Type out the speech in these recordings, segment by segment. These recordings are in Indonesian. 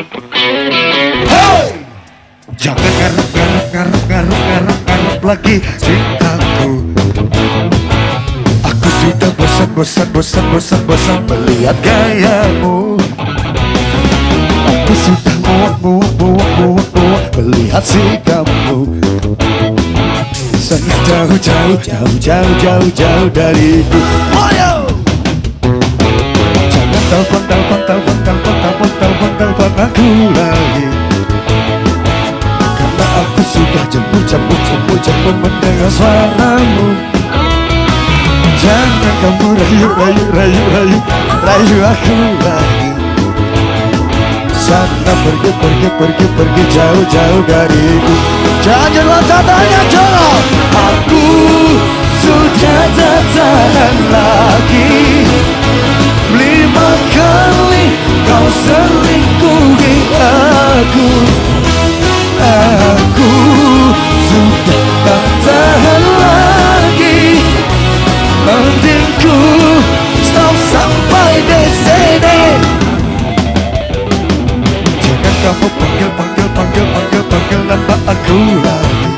Hey! Jangan ngarep lagi cintaku. Aku sudah bosan melihat gayamu. Aku sudah muak melihat sikapmu. Sana jauh dariku. Ayo! Jangan telepon aku lagi. Karena aku sudah jemput mendengar suaramu. Jangan kamu rayu aku lagi. Sana pergi jauh dariku. Janganlah tanya jawab. Aku sudah tak tahan lagi. 5 kali kau selingkuhi aku. Aku sudah tak tahan lagi. Mending ku stop sampai di sini. Jangan kamu panggil nama aku lagi.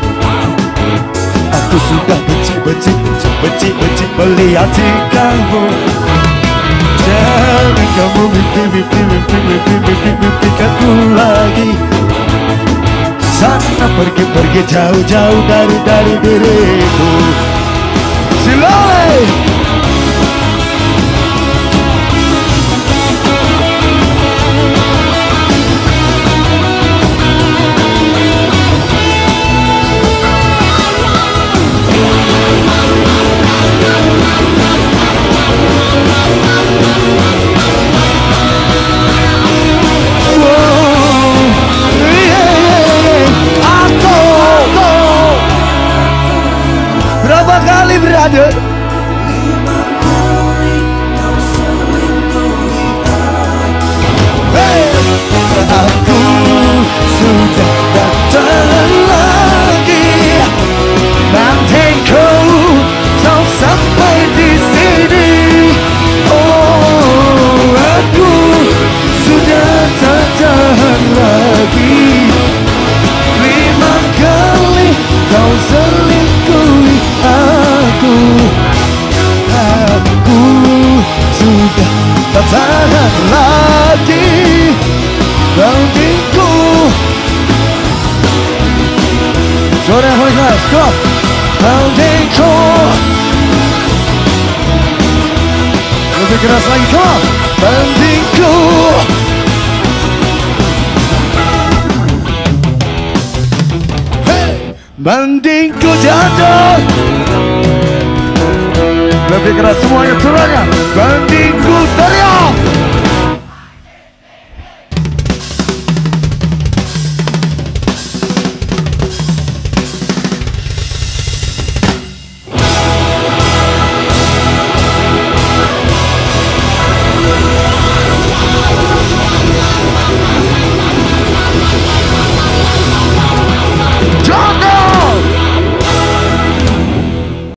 Aku sudah benci melihat tingkahmu. Jangan kamu mimpikanku lagi. Sana pergi jauh dari diriku. Silai! Berapa kali berada? 5 kali kau selingkuhi aku. Sudah tak tahan lagi. Nanti kau sampai di sini. Oh, aku sudah tak tahan lagi. 5 kali kau selingkuhi aku. Aku sudah tak tahan lagi. Bandingku. Suara yang paling keras, stop. Bandingku. Lebih keras lagi, stop. Bandingku. Bandingku jatuh. Lebih keras semuanya, suaranya. Bandingku teriak.